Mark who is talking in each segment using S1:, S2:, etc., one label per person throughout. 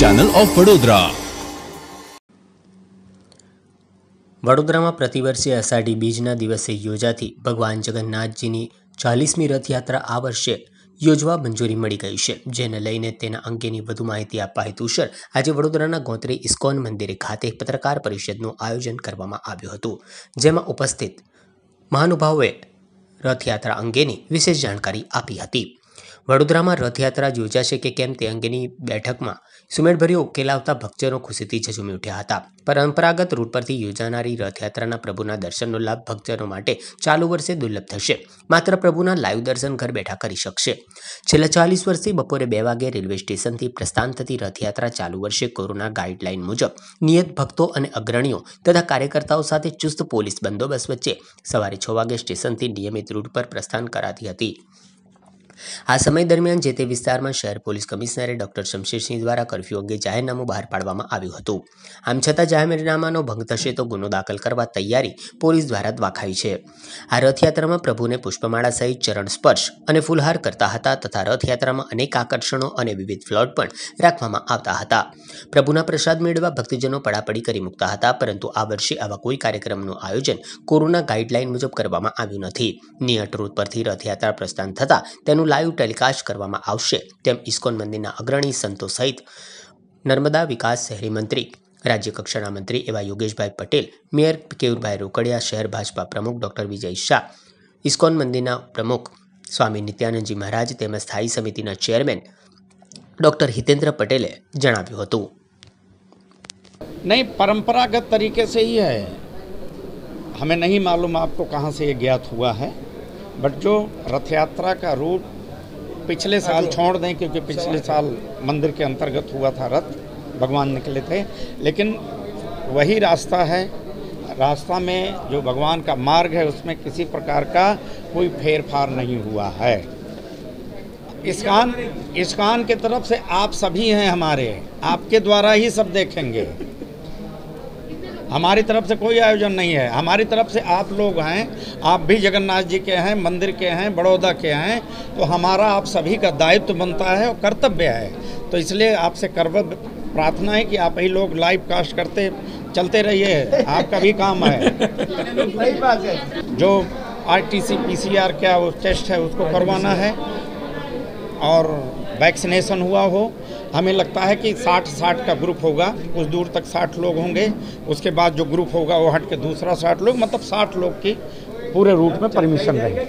S1: Channel of Vadodara.
S2: વડોદરામાં પ્રતિવર્ષે અષાઢી બીજના દિવસે યોજાતી ભગવાન જગન્નાથજીની 40મી રથયાત્રા આ વર્ષે યોજવા મંજૂરી મળી ગઈ છે, જેને લઈને તેના અંગેની વધુ માહિતી આપવા હેતુસર આજે વડોદરાના ગોત્રી ઇસ્કોન મંદિર ખાતે પત્રકાર પરિષદનું આયોજન કરવામાં આવ્યું હતું, જેમાં ઉપસ્થિત મહાનુભાવોએ રથયાત્રા અંગેની વિશેષ જાણકારી આપી હતી। વડોદરામાં રથયાત્રા યોજાશે કે કેમ તે અંગેની બેઠકમાં સુમેળભર્યો ઉકેલ આવતા ભક્તજનો ખુશીથી ઝઝૂમી ઉઠ્યા હતા। પરંપરાગત રૂટ પરથી યોજાનારી રથયાત્રાના પ્રભુના દર્શનનો લાભ ભક્તજનો માટે ચાલુ વર્ષે દુર્લભ થશે। માત્ર પ્રભુના લાઈવ દર્શન ઘર બેઠા કરી શકશે। છેલ્લા 40 વર્ષથી બપોરે 2 વાગે રેલવે સ્ટેશનથી પ્રસ્થાન થતી રથયાત્રા ચાલુ વર્ષે કોરોના ગાઈડલાઈન મુજબ નિયત ભક્તો અને અગ્રણીઓ તથા કાર્યકર્તાઓ સાથે ચુસ્ત પોલીસ બંદોબસ્ત વચ્ચે સવારે 6 વાગે સ્ટેશનથી નિયમિત રૂટ પર પ્રસ્થાન કરાતી હતી। આ સમય દરમિયાન જે તે વિસ્તારમાં શહેર પોલીસ કમિશનરે ડોક્ટર શમશેરસિંહ દ્વારા કર્ફ્યુ અંગે જાહેરનામું બહાર પાડવામાં આવ્યું હતું। આમ છતાં જાહેરનામાનો ભંગ થશે તો ગુનો દાખલ કરવા તૈયારી પોલીસ દ્વારા દાખાઈ છે। આ રથયાત્રામાં પ્રભુને પુષ્પમાળા સહિત ચરણ સ્પર્શ અને ફૂલહાર કરતા હતા તથા રથયાત્રામાં અનેક આકર્ષણો અને વિવિધ ફ્લોટ પણ રાખવામાં આવતા હતા। પ્રભુના પ્રસાદ મેળવવા ભક્તજનો પડાપડી કરી મૂકતા હતા, પરંતુ આ વર્ષે આવા કોઈ કાર્યક્રમનું આયોજન કોરોના ગાઈડલાઈન મુજબ કરવામાં આવ્યું નથી। નિયત રૂટ પરથી રથયાત્રા પ્રસ્થાન થતા તેનું લાઈવ ટેલિકાસ્ટ કરવામાં આવશે તેમ ઇસ્કોન મંદિરના અગ્રણી સંતો સહિત નર્મદા વિકાસ શહેરી મંત્રી, રાજ્ય કક્ષાના મંત્રી એવા યોગેશભાઈ પટેલ, મેયર કેયુરભાઈ રોકડિયા, શહેર ભાજપા પ્રમુખ ડોક્ટર વિજય શાહ, ઇસ્કોન મંદિરના પ્રમુખ સ્વામી નિત્યાનંદજી મહારાજ તેમજ સ્થાયી સમિતિના ચેરમેન डॉक्टर हितेंद्र पटेले जणाव्યું હતું।
S3: नहीं, परंपरागत तरीके से ही है। हमें नहीं मालूम आपको कहाँ से ये ज्ञात हुआ है, बट जो रथ यात्रा का रूट पिछले साल छोड़ दें, क्योंकि पिछले साल मंदिर के अंतर्गत हुआ था, रथ भगवान निकले थे, लेकिन वही रास्ता है। रास्ता में जो भगवान का मार्ग है उसमें किसी प्रकार का कोई फेरफार नहीं हुआ है। इस्कान की तरफ से आप सभी हैं हमारे, आपके द्वारा ही सब देखेंगे। हमारी तरफ से कोई आयोजन नहीं है, हमारी तरफ से आप लोग हैं, आप भी जगन्नाथ जी के हैं, मंदिर के हैं, बड़ौदा के हैं, तो हमारा आप सभी का दायित्व बनता है और कर्तव्य है। तो इसलिए आपसे कर्तव्य प्रार्थना है कि आप ही लोग लाइव कास्ट करते चलते रहिए, आपका भी काम है। जो RTC PCR क्या वो टेस्ट है उसको करवाना है और वैक्सीनेशन हुआ हो। हमें लगता है कि 60 का ग्रुप होगा, कुछ दूर तक 60 लोग होंगे, उसके बाद जो ग्रुप होगा वो हट के दूसरा 60 लोग, मतलब 60 लोग की पूरे रूट में परमिशन रहेगी।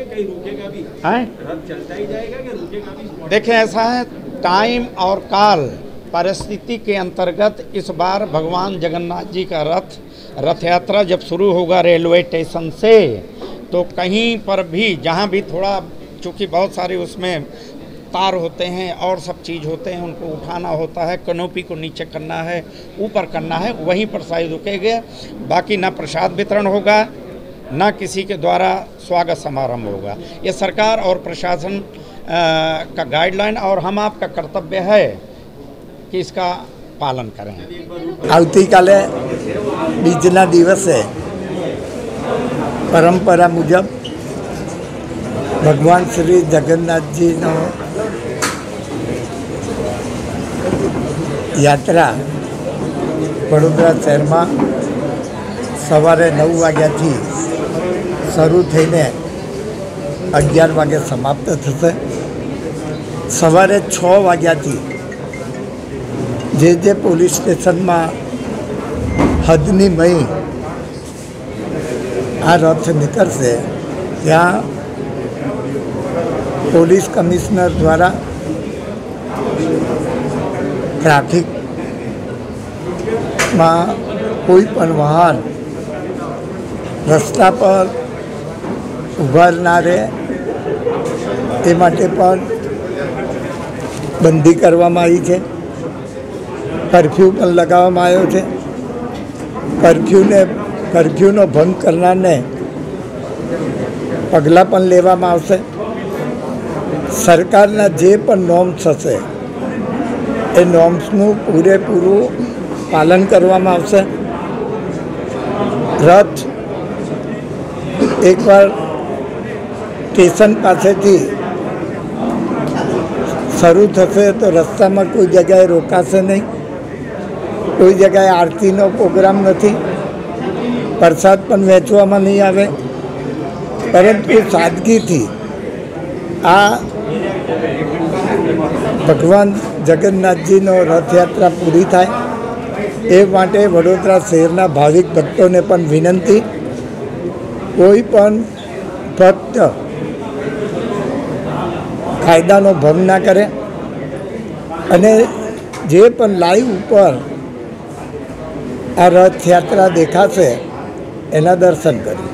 S3: देखें, ऐसा है, टाइम और काल परिस्थिति के अंतर्गत इस बार भगवान जगन्नाथ जी का रथ यात्रा जब शुरू होगा रेलवे स्टेशन से, तो कहीं पर भी जहाँ भी थोड़ा, चूँकि बहुत सारे उसमें तार होते हैं और सब चीज़ होते हैं, उनको उठाना होता है, कैनोपी को नीचे करना है, ऊपर करना है, वहीं पर शायद रुकेंगे। बाकी ना प्रसाद वितरण होगा, ना किसी के द्वारा स्वागत समारंभ होगा। ये सरकार और प्रशासन का गाइडलाइन और हम आपका कर्तव्य है कि इसका पालन करें।
S4: आवती काले बीजना दिवसे परंपरा मुजब भगवान श्री जगन्नाथ जी यात्रा वडोदरा शहर में सवारे 9 वाग्याथी शुरू थईने 11 वागे समाप्त थशे। सवारे 6 वाग्याथी जे पोलीस स्टेशन में हदनी मई आ रथ निकलशे, त्या पोलीस कमिश्नर द्वारा ट्राफिक में कोईपण वाहन रस्ता पर ऊभा ना रहे ते माटे पण बंदी करवामां आवी छे। कर्फ्यू पण लगाववामां आव्यो छे। कर्फ्यूनो भंग करनारने पगलां पण लेवामां आवशे। सरकारना जे पण नॉर्म्स हशे ए नॉर्म्सનું પૂરેપૂરું પાલન કરવામાં આવશે। રથ એકવાર સ્ટેશન પાસેથી શરૂ થશે તો રસ્તામાં કોઈ જગ્યાએ રોકાશે નહીં। કોઈ જગ્યાએ આરતીનો પ્રોગ્રામ નથી, પ્રસાદ પણ વહેંચવામાં નહીં આવે, પરંતુ સાદગીથી આ ભગવાન જગન્નાથજીનો રથયાત્રા પૂરી થાય એ માટે વડોદરા શહેરના ભાવિક ભક્તોને પણ વિનંતી, કોઈ પણ ભક્ત કાયદાનો ભંગ ના કરે અને જે પણ લાઈવ ઉપર આ રથયાત્રા દેખાશે એના દર્શન કરે.